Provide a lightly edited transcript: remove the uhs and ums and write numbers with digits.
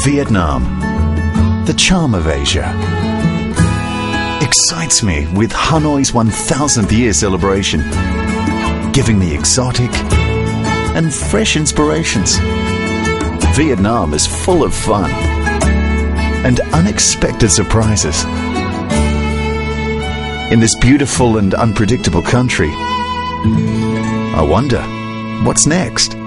Vietnam, the charm of Asia, excites me with Hanoi's 1000th year celebration, giving me exotic and fresh inspirations. Vietnam is full of fun and unexpected surprises. In this beautiful and unpredictable country, I wonder, what's next?